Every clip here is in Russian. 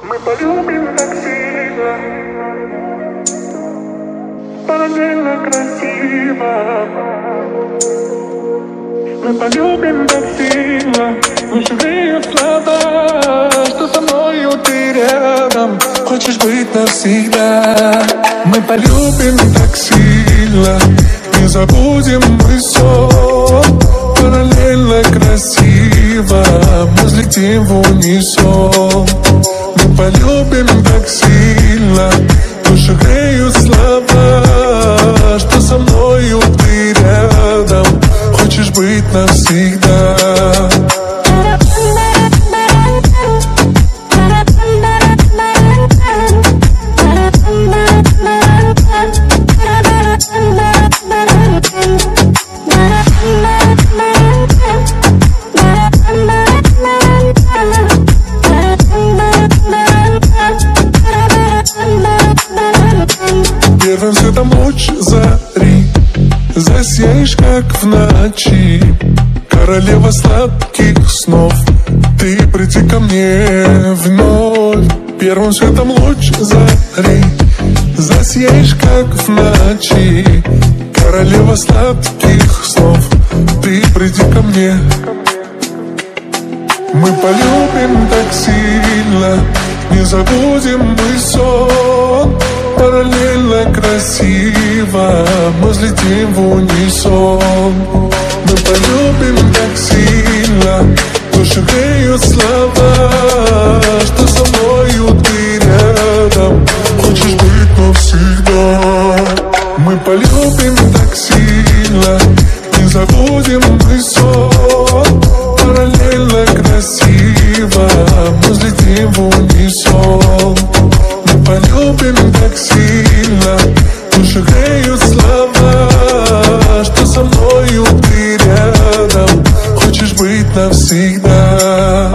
Мы полюбим так сильно, параллельно красиво. Мы полюбим так сильно, не жалею слова, что со мною ты рядом, хочешь быть навсегда. Мы полюбим так сильно, не забудем мы сон, параллельно красиво, мы взлетим в унисон. Мы полюбим так сильно, душу греют слова, что со мною ты рядом, хочешь быть навсегда. Первым светом луч зари засеешь, как в ночи, королева сладких снов, ты приди ко мне вновь. Первым светом луч зари засеешь, как в ночи, королева сладких снов, ты приди ко мне. Мы полюбим так сильно, не забудем мы сон, параллельно красиво, мы взлетим в унисон. Мы полюбим так сильно, душу греют слова, что со мною ты рядом, хочешь быть навсегда. Мы полюбим так сильно, не забудем мы сон, параллельно красиво, мы взлетим в унисон. Мы полюбим так сильно, душу греют слова, что со мною ты рядом, хочешь быть навсегда.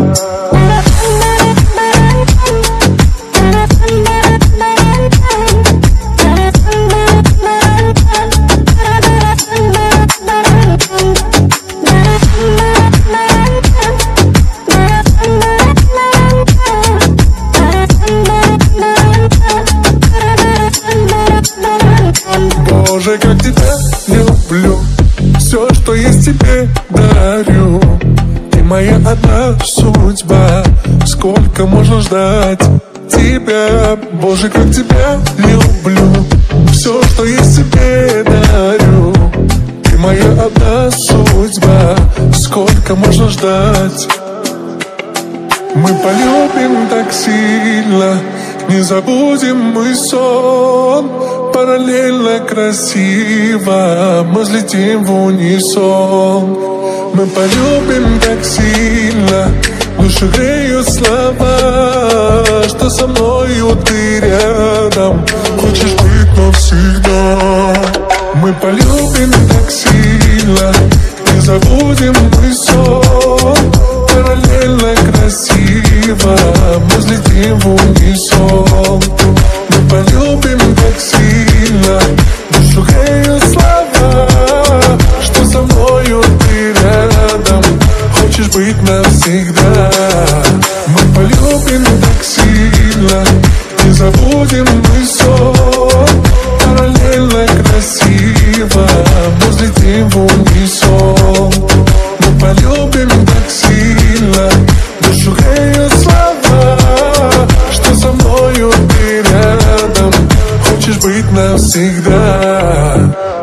Боже, как тебя люблю, все, что есть, тебе дарю. Ты моя одна судьба, сколько можно ждать тебя. Боже, как тебя люблю, все, что есть, тебе дарю. Ты моя одна судьба, сколько можно ждать. Мы полюбим так сильно, не забудем мы сон, параллельно красиво, мы взлетим в унисон. Мы полюбим так сильно, душу греют слова, что со мною ты рядом, хочешь быть навсегда. Мы полюбим так сильно, не забудем мы сон, параллельно красиво, мы взлетим в унисон. Мы полюбим так сильно, душу греют слова, что со мною ты рядом, хочешь быть навсегда. Мы полюбим так сильно, не забудем мы сон, параллельно красиво, мы взлетим в унисон. Мы полюбим так сильно, душу греют слова, что со мною ты рядом, хочешь быть навсегда.